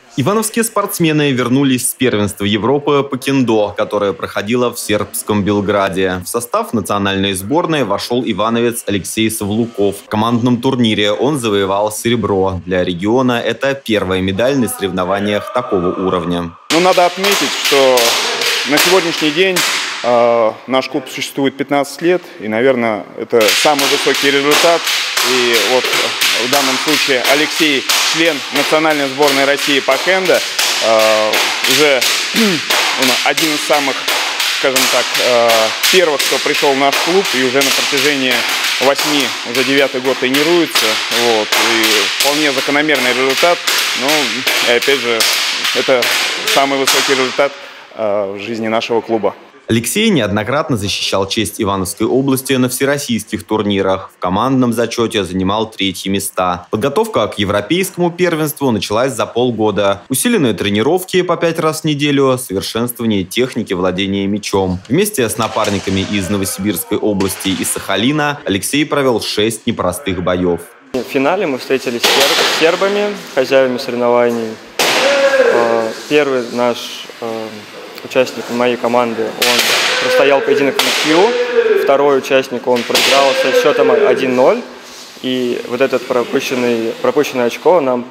Ивановские спортсмены вернулись с первенства Европы по кендо, которое проходило в сербском Белграде. В состав национальной сборной вошел ивановец Алексей Савлуков. В командном турнире он завоевал серебро. Для региона это первая медаль на соревнованиях такого уровня. Надо отметить, что на сегодняшний день наш клуб существует 15 лет, и, наверное, это самый высокий результат. И вот в данном случае Алексей, член национальной сборной России по кендо, уже один из самых, скажем так, первых, кто пришел в наш клуб, и уже на протяжении 9-й год тренируется. Вот, и вполне закономерный результат, но, опять же, это самый высокий результат в жизни нашего клуба. Алексей неоднократно защищал честь Ивановской области на всероссийских турнирах. В командном зачете занимал 3-е места. Подготовка к европейскому первенству началась за полгода. Усиленные тренировки по 5 раз в неделю, совершенствование техники владения мячом. Вместе с напарниками из Новосибирской области и Сахалина Алексей провел 6 непростых боев. В финале мы встретились с сербами, хозяевами соревнований. Первый наш участник моей команды, он простоял поединок в ничью. Второй участник, он проиграл со счетом 1-0. И вот этот пропущенное очко нам,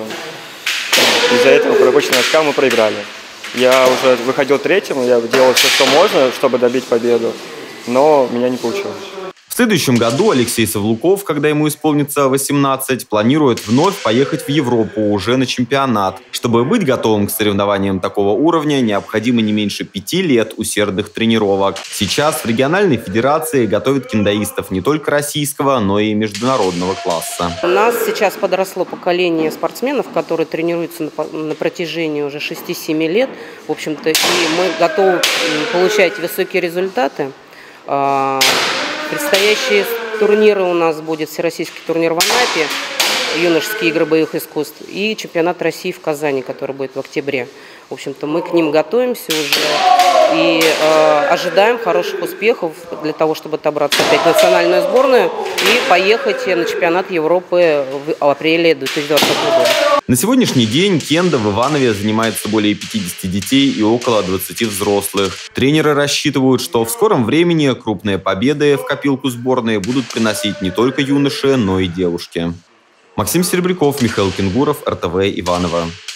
из-за этого пропущенного очка мы проиграли. Я уже выходил третьим, я делал все, что можно, чтобы добить победу, но у меня не получилось. В следующем году Алексей Савлуков, когда ему исполнится 18, планирует вновь поехать в Европу уже на чемпионат. Чтобы быть готовым к соревнованиям такого уровня, необходимо не меньше 5 лет усердных тренировок. Сейчас в региональной федерации готовят кендоистов не только российского, но и международного класса. У нас сейчас подросло поколение спортсменов, которые тренируются на протяжении уже 6-7 лет. В общем-то, и мы готовы получать высокие результаты. Предстоящие турниры у нас будет всероссийский турнир в Анапе, юношеские игры боевых искусств, и чемпионат России в Казани, который будет в октябре. В общем-то, мы к ним готовимся уже и ожидаем хороших успехов для того, чтобы отобраться опять в национальную сборную и поехать на чемпионат Европы в апреле 2020 года. На сегодняшний день кендо в Иванове занимается более 50 детей и около 20 взрослых. Тренеры рассчитывают, что в скором времени крупные победы в копилку сборной будут приносить не только юноши, но и девушки. Максим Серебряков, Михаил Кенгуров, РТВ Иваново.